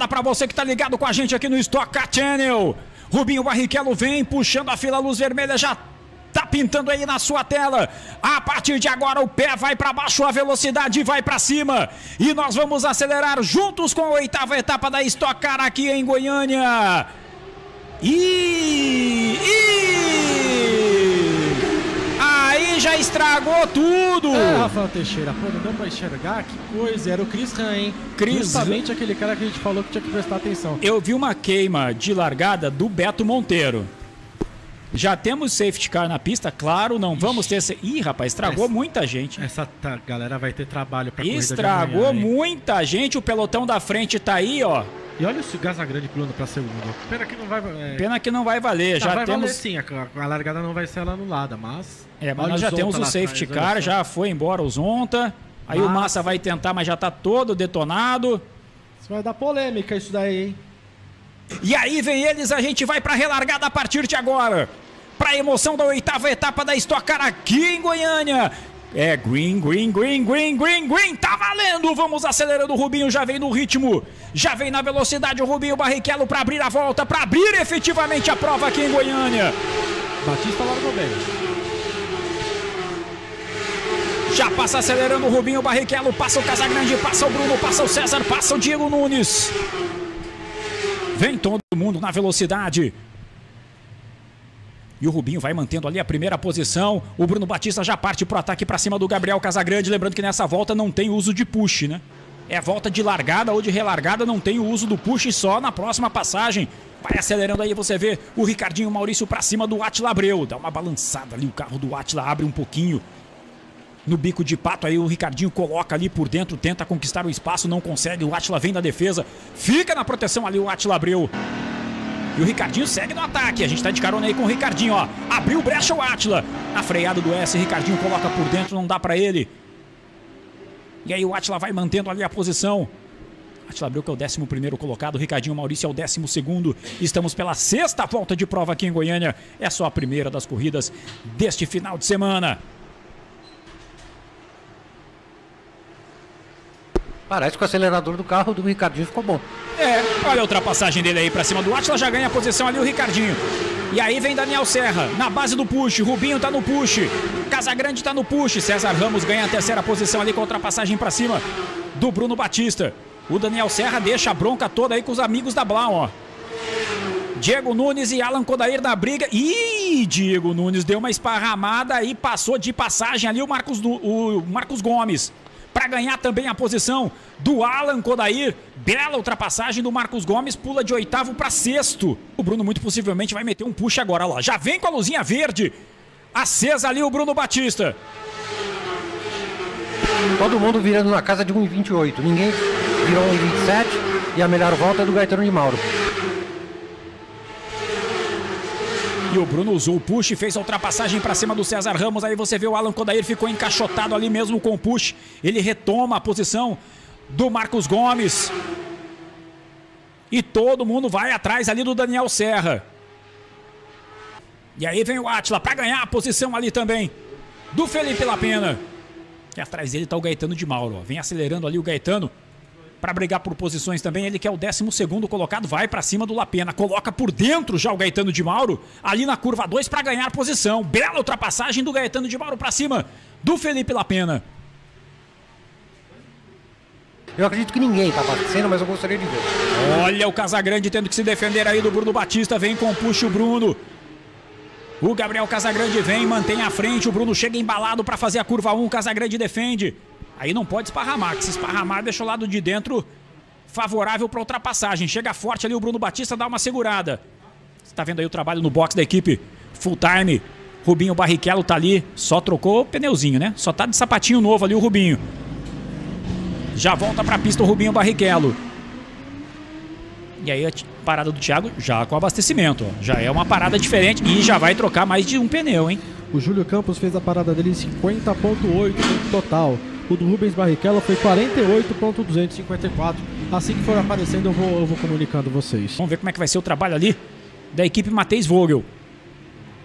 largada para você que tá ligado com a gente aqui no Stock Car Channel. Rubinho Barrichello vem puxando a fila, luz vermelha já tá pintando aí na sua tela. A partir de agora o pé vai para baixo, a velocidade vai para cima. E nós vamos acelerar juntos com a 8ª etapa da Stock Car aqui em Goiânia. Aí já estragou tudo. Rafael Teixeira, pô, não deu pra enxergar? Que coisa, era o Chris Han, hein? Justamente aquele cara que a gente falou que tinha que prestar atenção. Eu vi uma queima de largada do Beto Monteiro. Já temos safety car na pista, claro, não vamos ter... Ih, rapaz, estragou muita gente. Essa galera vai ter trabalho pra corrida de Estragou amanhã, muita gente, o pelotão da frente tá aí, ó. E olha o Casagrande pulando pra segunda. Pena que não vai... Pena que não vai valer, já vai temos... valer sim, a largada não vai ser ela anulada, mas... mas nós já temos o safety car, já foi embora o Zonta. Aí o Massa vai tentar, mas já tá todo detonado. Isso vai dar polêmica isso daí, hein? E aí vem eles, a gente vai pra relargada a partir de agora. Pra emoção da 8ª etapa da Stock Car aqui em Goiânia. É green, tá valendo, vamos acelerando, o Rubinho já vem no ritmo, já vem na velocidade o Rubinho Barrichello para abrir a volta, para abrir efetivamente a prova aqui em Goiânia. Batista largou bem. Já passa acelerando o Rubinho Barrichello, passa o Casagrande, passa o Bruno, passa o César, passa o Diego Nunes. Vem todo mundo na velocidade. E o Rubinho vai mantendo ali a primeira posição. O Bruno Batista já parte pro ataque para cima do Gabriel Casagrande. Lembrando que nessa volta não tem uso de push, né? É volta de largada ou de relargada, não tem o uso do push, só na próxima passagem. Vai acelerando aí, você vê o Ricardinho Maurício para cima do Átila Abreu. Dá uma balançada ali, o carro do Átila abre um pouquinho no bico de pato. Aí o Ricardinho coloca ali por dentro, tenta conquistar o espaço, não consegue. O Átila vem da defesa, fica na proteção ali o Átila Abreu. E o Ricardinho segue no ataque. A gente tá de carona aí com o Ricardinho, ó. Abriu brecha o Átila. Na freada do S, Ricardinho coloca por dentro, não dá pra ele. E aí o Átila vai mantendo ali a posição. Átila Abreu que é o 11º colocado. Ricardinho Maurício é o 12º. Estamos pela 6ª volta de prova aqui em Goiânia. É só a primeira das corridas deste final de semana. Parece que o acelerador do carro do Ricardinho ficou bom. Olha a ultrapassagem dele aí pra cima do Átila, já ganha a posição ali o Ricardinho. E aí vem Daniel Serra, na base do push, Rubinho tá no push, Casagrande tá no push, César Ramos ganha a 3ª posição ali com a ultrapassagem pra cima do Bruno Batista. O Daniel Serra deixa a bronca toda aí com os amigos da Blau, ó. Diego Nunes e Alan Kodair na briga. Ih, Diego Nunes deu uma esparramada e passou de passagem ali o Marcos Gomes. Para ganhar também a posição do Alan Kodair. Bela ultrapassagem do Marcos Gomes, pula de 8º para 6º. O Bruno muito possivelmente vai meter um push agora lá. Já vem com a luzinha verde. Acesa ali o Bruno Batista. Todo mundo virando na casa de 1,28. Ninguém virou 1,27 e a melhor volta é do Gaetano de Mauro. E o Bruno usou o push, fez a ultrapassagem para cima do César Ramos. Aí você vê o Alan Kodair ficou encaixotado ali mesmo com o push. Ele retoma a posição do Marcos Gomes. E todo mundo vai atrás ali do Daniel Serra. E aí vem o Átila para ganhar a posição ali também do Felipe Lapena. E atrás dele está o Gaetano de Mauro, ó. Vem acelerando ali o Gaetano para brigar por posições também. Ele que é o 12º colocado, vai para cima do Lapena. Coloca por dentro já o Gaetano de Mauro, ali na curva 2 para ganhar posição. Bela ultrapassagem do Gaetano de Mauro para cima do Felipe Lapena. Eu acredito que ninguém está batendo, mas eu gostaria de ver. Olha o Casagrande tendo que se defender aí do Bruno Batista. Vem com o push o Bruno. O Gabriel Casagrande vem, mantém a frente. O Bruno chega embalado para fazer a curva 1. O Casagrande defende. Aí não pode esparramar, que se esparramar deixa o lado de dentro favorável para ultrapassagem. Chega forte ali o Bruno Batista, dá uma segurada. Você tá vendo aí o trabalho no box da equipe full time. Rubinho Barrichello tá ali, só trocou o pneuzinho, né? Só tá de sapatinho novo ali o Rubinho. Já volta pra pista o Rubinho Barrichello. E aí a parada do Thiago já com abastecimento, ó. Já é uma parada diferente e já vai trocar mais de um pneu, hein? O Júlio Campos fez a parada dele em 50,8 no total. O do Rubens Barrichello foi 48,254. Assim que for aparecendo eu vou comunicando vocês. Vamos ver como é que vai ser o trabalho ali da equipe Matheus Vogel.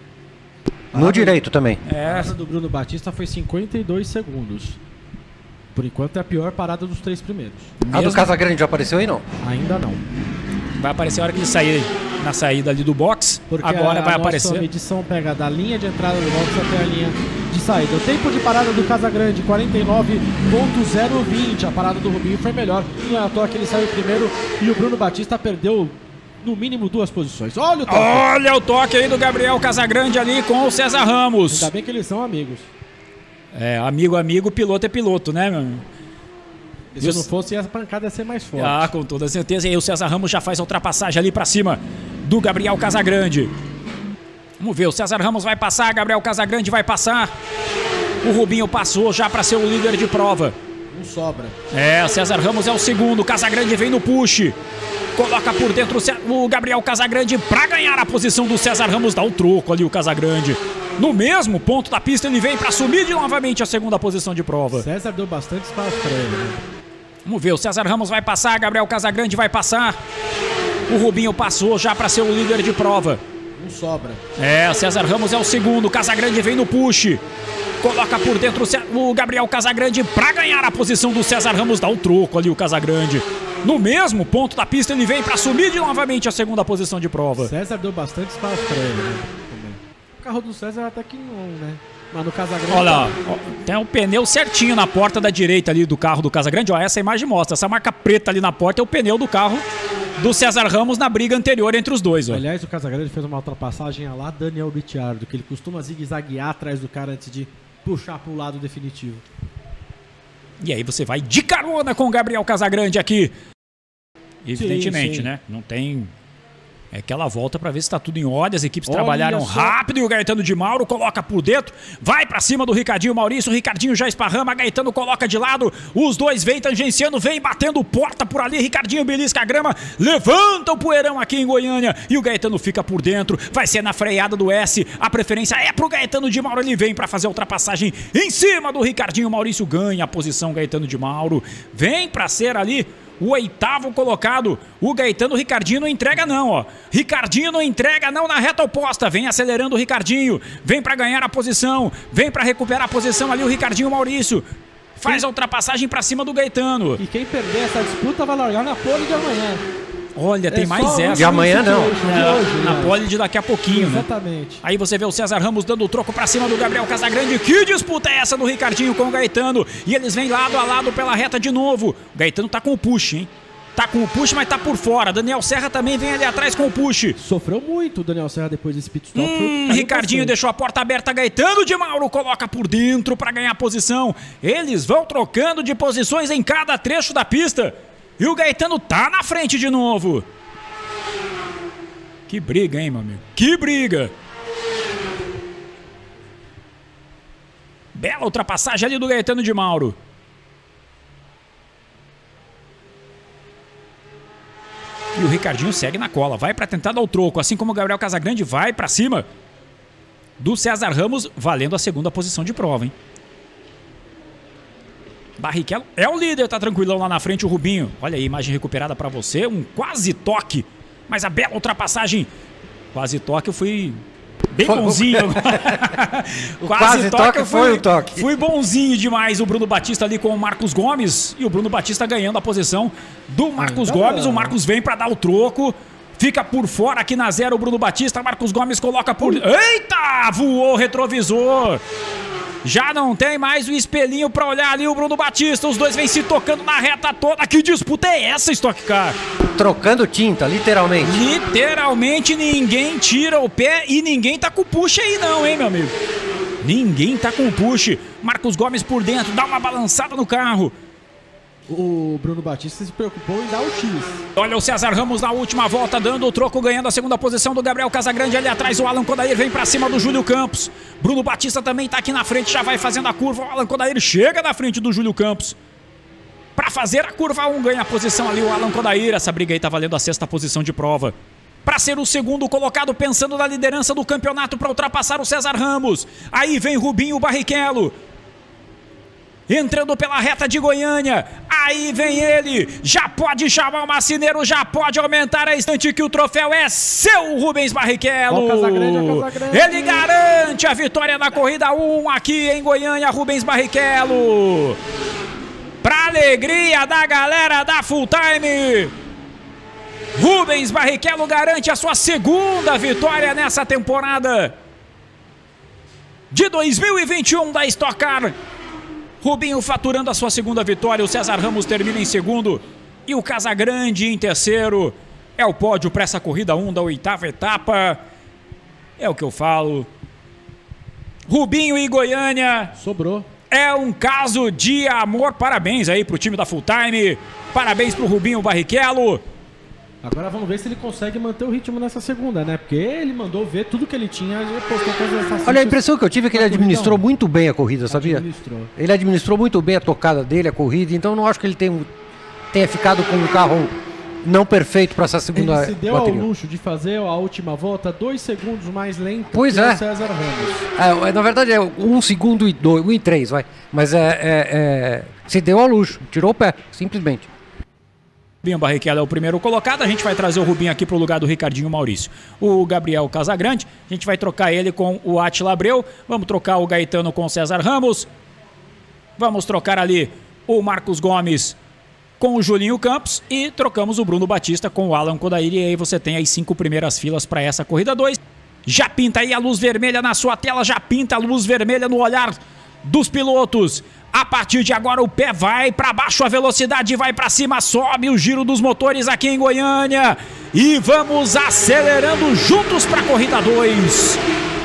No direito também. A parada do Bruno Batista foi 52 segundos. Por enquanto é a pior parada dos 3 primeiros. A do Casagrande já apareceu aí, não? Ainda não. Vai aparecer a hora que ele sair na saída ali do box. Porque agora vai aparecer. A medição pega da linha de entrada do box até a linha de saída. O tempo de parada do Casagrande, 49.020. A parada do Rubinho foi melhor. Não é à toa que ele saiu primeiro e o Bruno Batista perdeu no mínimo 2 posições. Olha o toque! Olha o toque aí do Gabriel Casagrande ali com o César Ramos. Ainda bem que eles são amigos. É, amigo, piloto é piloto, né, meu amigo? Se não fosse, essa pancada ia ser mais forte. Ah, com toda certeza. E aí o César Ramos já faz a ultrapassagem ali pra cima do Gabriel Casagrande. Vamos ver, o César Ramos vai passar, Gabriel Casagrande vai passar. O Rubinho passou já pra ser o líder de prova. Não sobra. É, o César Ramos é o segundo, o Casagrande vem no push. Coloca por dentro o Gabriel Casagrande pra ganhar a posição do César Ramos. Dá o troco ali o Casagrande. No mesmo ponto da pista ele vem pra assumir novamente a segunda posição de prova. César deu bastante espaço pra ele, né? Vamos ver, o César Ramos vai passar, Gabriel Casagrande vai passar. O Rubinho passou já para ser o líder de prova. Não sobra. É, o César Ramos é o segundo, o Casagrande vem no push. Coloca por dentro o Gabriel Casagrande para ganhar a posição do César Ramos. Dá o troco ali o Casagrande. No mesmo ponto da pista ele vem para assumir novamente a segunda posição de prova. César deu bastante espaço para ele, né? O carro do César até que não, né? Mas no Casagrande... Olha lá, tem o pneu certinho na porta da direita ali do carro do Casagrande. Ó, essa imagem mostra, essa marca preta ali na porta é o pneu do carro do César Ramos na briga anterior entre os dois. Ó. Aliás, o Casagrande fez uma ultrapassagem a lá Daniel Ricciardo, que ele costuma zigue-zaguear atrás do cara antes de puxar para o lado definitivo. E aí você vai de carona com o Gabriel Casagrande aqui. Evidentemente, sim. Né? Não tem... É aquela volta para ver se está tudo em ordem. As equipes trabalharam rápido e o Gaetano de Mauro coloca por dentro. Vai para cima do Ricardinho Maurício. O Ricardinho já esparrama. Gaetano coloca de lado. Os dois vêm tangenciando. Vem batendo porta por ali. Ricardinho belisca a grama. Levanta o poeirão aqui em Goiânia. E o Gaetano fica por dentro. Vai ser na freada do S. A preferência é pro Gaetano de Mauro. Ele vem para fazer a ultrapassagem em cima do Ricardinho Maurício. Ganha a posição Gaetano de Mauro. Vem para ser ali o 8º colocado. O Gaetano, o Ricardinho não entrega não, ó. Ricardinho não entrega não na reta oposta. Vem acelerando o Ricardinho. Vem para ganhar a posição. Vem para recuperar a posição ali o Ricardinho Maurício. Faz a ultrapassagem para cima do Gaetano. E quem perder essa disputa vai largar na pole de amanhã. Olha, tem mais essa. De amanhã não. Na pole de daqui a pouquinho, exatamente. Né? Aí você vê o César Ramos dando o troco pra cima do Gabriel Casagrande. Que disputa é essa do Ricardinho com o Gaetano? E eles vêm lado a lado pela reta de novo. O Gaetano tá com o push, hein? Tá com o push, mas tá por fora. Daniel Serra também vem ali atrás com o push. Sofreu muito o Daniel Serra depois desse pit stop. Ricardinho deixou a porta aberta. Gaetano de Mauro coloca por dentro pra ganhar posição. Eles vão trocando de posições em cada trecho da pista. E o Gaetano tá na frente de novo. Que briga, hein, meu amigo? Que briga! Bela ultrapassagem ali do Gaetano de Mauro. E o Ricardinho segue na cola. Vai pra tentar dar o troco. Assim como o Gabriel Casagrande vai pra cima do César Ramos, valendo a segunda posição de prova, hein? Barrichello é o líder, tá tranquilão lá na frente o Rubinho. Olha aí, imagem recuperada pra você, um quase toque, mas a bela ultrapassagem. Quase toque, eu fui bem bonzinho agora. Quase toque foi o toque. Fui bonzinho demais o Bruno Batista ali com o Marcos Gomes. E o Bruno Batista ganhando a posição do Marcos Gomes. O Marcos vem pra dar o troco. Fica por fora aqui na zero o Bruno Batista. Marcos Gomes coloca por... Eita! Voou o retrovisor. Já não tem mais o espelhinho pra olhar ali o Bruno Batista. Os dois vêm se tocando na reta toda. Que disputa é essa, Stock Car? Trocando tinta, literalmente. Literalmente ninguém tira o pé e ninguém tá com o push aí não, hein, meu amigo? Ninguém tá com o push. Marcos Gomes por dentro, dá uma balançada no carro. O Bruno Batista se preocupou em dar o X. Olha o César Ramos na última volta, dando o troco, ganhando a segunda posição do Gabriel Casagrande. Ali atrás o Alan Kodair vem pra cima do Júlio Campos. Bruno Batista também tá aqui na frente, já vai fazendo a curva. O Alan Kodair chega na frente do Júlio Campos. Pra fazer a curva 1, ganha a posição ali o Alan Kodair. Essa briga aí tá valendo a 6ª posição de prova. Para ser o segundo colocado, pensando na liderança do campeonato para ultrapassar o César Ramos. Aí vem Rubinho Barrichello. Entrando pela reta de Goiânia. Aí vem ele. Já pode chamar o marceneiro, já pode aumentar a instante que o troféu é seu, Rubens Barrichello. Casagrande. Ele garante a vitória na corrida 1 aqui em Goiânia, Rubens Barrichello. Pra alegria da galera da Full Time, Rubens Barrichello garante a sua segunda vitória nessa temporada de 2021 da Stock Car. Rubinho faturando a sua segunda vitória, o César Ramos termina em segundo e o Casagrande em terceiro. É o pódio para essa corrida 1 da 8ª etapa. É o que eu falo. Rubinho e Goiânia. Sobrou. É um caso de amor. Parabéns aí pro time da Full Time. Parabéns pro Rubinho Barrichello. Agora vamos ver se ele consegue manter o ritmo nessa segunda, né? Porque ele mandou ver tudo que ele tinha. Olha, a impressão que eu tive é que ele administrou muito bem a corrida, sabia? Ele administrou muito bem a tocada dele, a corrida. Então não acho que ele tenha ficado com um carro não perfeito para essa segunda bateria. Ele se deu ao luxo de fazer a última volta 2 segundos mais lento que o César Ramos. Na verdade é 1 segundo e 2, 1 e 3, vai. Mas se deu ao luxo, tirou o pé, simplesmente. Rubinho Barrichello é o primeiro colocado. A gente vai trazer o Rubinho aqui para o lugar do Ricardinho Maurício. O Gabriel Casagrande, a gente vai trocar ele com o Átila Abreu. Vamos trocar o Gaetano com o César Ramos. Vamos trocar ali o Marcos Gomes com o Julinho Campos. E trocamos o Bruno Batista com o Alan Kodair. E aí você tem as 5 primeiras filas para essa corrida 2. Já pinta aí a luz vermelha na sua tela. Já pinta a luz vermelha no olhar dos pilotos. A partir de agora o pé vai para baixo, a velocidade vai para cima, sobe o giro dos motores aqui em Goiânia. E vamos acelerando juntos para a corrida 2.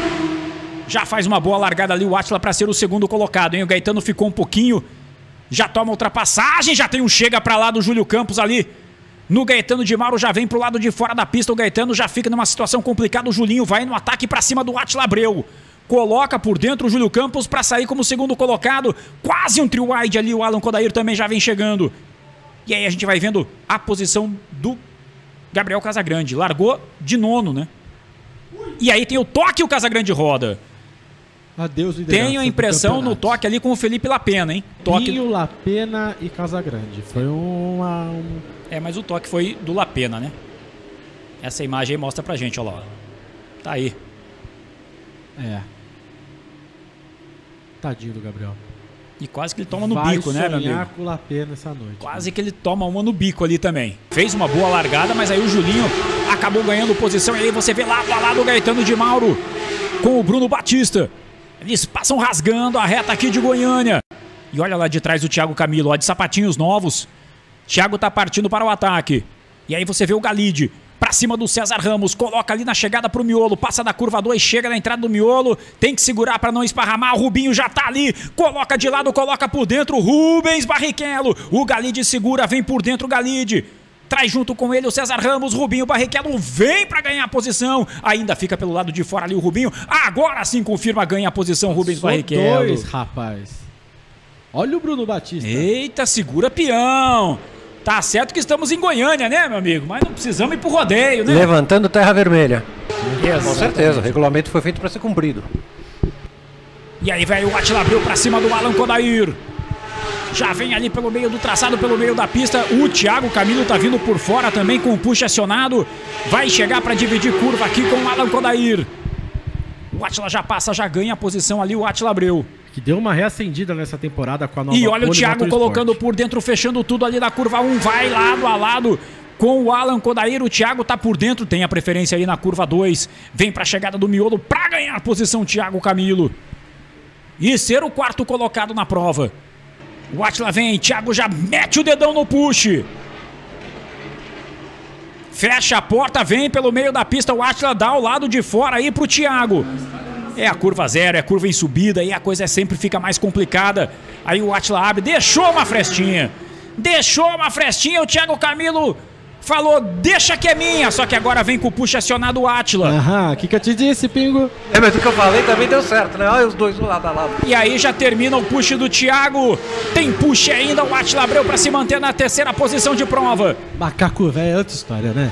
Já faz uma boa largada ali o Átila para ser o segundo colocado, hein? O Gaetano ficou um pouquinho, já toma ultrapassagem, já tem um chega para lá do Júlio Campos ali. No Gaetano de Mauro já vem pro lado de fora da pista, o Gaetano já fica numa situação complicada, o Julinho vai no ataque para cima do Átila Abreu. Coloca por dentro o Júlio Campos para sair como segundo colocado. Quase um trio wide ali, o Alan Kodair também já vem chegando. E aí a gente vai vendo a posição do Gabriel Casagrande. Largou de nono, né? E aí tem o toque e o Casagrande roda. Adeus, tenho a impressão no toque ali com o Felipe Lapena, hein? Toque o Lapena e Casagrande. Foi mas o toque foi do Lapena, né? Essa imagem aí mostra pra gente, olha lá. Tá aí. Tadinho do Gabriel. E quase que ele toma no bico, né, meu amigo? Vai sonhar com o Lapena essa noite. Quase que ele toma uma no bico ali também. Fez uma boa largada, mas aí o Julinho acabou ganhando posição. E aí você vê lado a lado o Gaetano de Mauro com o Bruno Batista. Eles passam rasgando a reta aqui de Goiânia. E olha lá de trás o Thiago Camilo, ó, de sapatinhos novos. Thiago tá partindo para o ataque. E aí você vê o Galide pra cima do César Ramos, coloca ali na chegada pro miolo, passa da curva 2, chega na entrada do miolo, tem que segurar pra não esparramar, o Rubinho já tá ali, coloca de lado, coloca por dentro, Rubens Barrichello, o Galide segura, vem por dentro o Galide, traz junto com ele o César Ramos, Rubinho Barrichello vem pra ganhar a posição, ainda fica pelo lado de fora ali o Rubinho, agora sim confirma, ganha a posição Rubens Barrichello. 2, rapaz. Olha o Bruno Batista. Eita, segura peão. Tá certo que estamos em Goiânia, né, meu amigo? Mas não precisamos ir pro rodeio, né? Levantando terra vermelha. Exatamente. Com certeza, o regulamento foi feito para ser cumprido. E aí, velho, o Átila Abreu pra cima do Alan Kodair. Já vem ali pelo meio do traçado, pelo meio da pista. O Thiago Camilo tá vindo por fora também com o push acionado. Vai chegar para dividir curva aqui com o Alan Kodair. O Átila já passa, já ganha a posição ali, o Átila Abreu. Que deu uma reacendida nessa temporada com a nova. E olha o Thiago colocando por dentro, fechando tudo ali da curva 1. Vai lado a lado com o Alan Kodair. O Thiago tá por dentro, tem a preferência aí na curva 2. Vem pra chegada do miolo pra ganhar a posição Thiago Camilo. E ser o quarto colocado na prova. O Átila vem, Thiago já mete o dedão no push. Fecha a porta, vem pelo meio da pista. O Átila dá ao lado de fora aí pro Thiago. É a curva 0, é a curva em subida, aí a coisa sempre fica mais complicada. Aí o Átila abre, deixou uma frestinha. O Thiago Camilo falou, deixa que é minha. Só que agora vem com o push acionado o Átila. Aham, o que eu te disse, Pingo? Mas o que eu falei também deu certo, né? Olha os dois lado a lado. E aí já termina o push do Thiago. Tem push ainda, o Átila Abreu para se manter na terceira posição de prova. Macaco velho é outra história, né?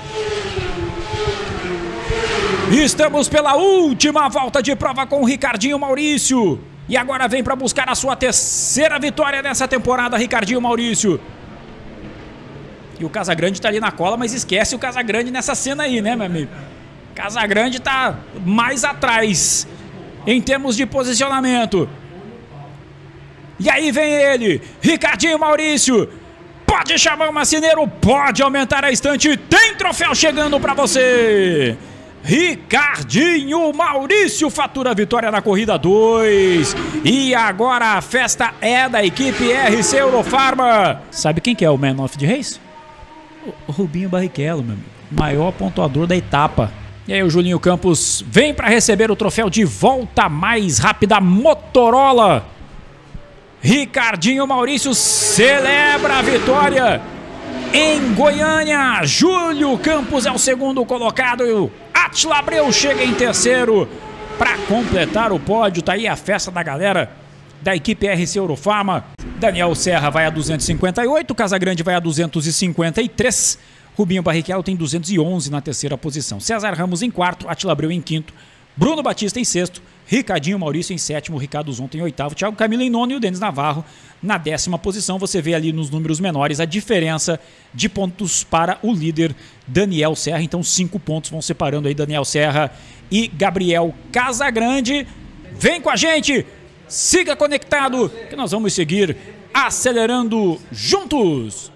Estamos pela última volta de prova com o Ricardinho Maurício. E agora vem para buscar a sua terceira vitória nessa temporada, Ricardinho Maurício. E o Casagrande tá ali na cola, mas esquece o Casagrande nessa cena aí, né, meu amigo? Casagrande tá mais atrás em termos de posicionamento. E aí vem ele, Ricardinho Maurício. Pode chamar o marceneiro, pode aumentar a estante. Tem troféu chegando para você. Ricardinho Maurício fatura a vitória na corrida 2. E agora a festa é da equipe RC Eurofarma. Sabe quem que é o Man of the Race? O Rubinho Barrichello, meu amigo. Maior pontuador da etapa. E aí o Julinho Campos vem para receber o troféu de volta mais rápida Motorola. Ricardinho Maurício celebra a vitória em Goiânia. Júlio Campos é o segundo colocado. Átila Abreu chega em terceiro para completar o pódio. Tá aí a festa da galera da equipe RC Eurofarma. Daniel Serra vai a 258, Casagrande vai a 253. Rubinho Barrichello tem 211 na terceira posição. César Ramos em quarto, Átila Abreu em quinto, Bruno Batista em sexto, Ricardinho Maurício em sétimo, Ricardo Zonta em oitavo, Thiago Camilo em nono e o Denis Navarro na 10ª posição. Você vê ali nos números menores a diferença de pontos para o líder Daniel Serra. Então 5 pontos vão separando aí Daniel Serra e Gabriel Casagrande. Vem com a gente, siga conectado que nós vamos seguir acelerando juntos.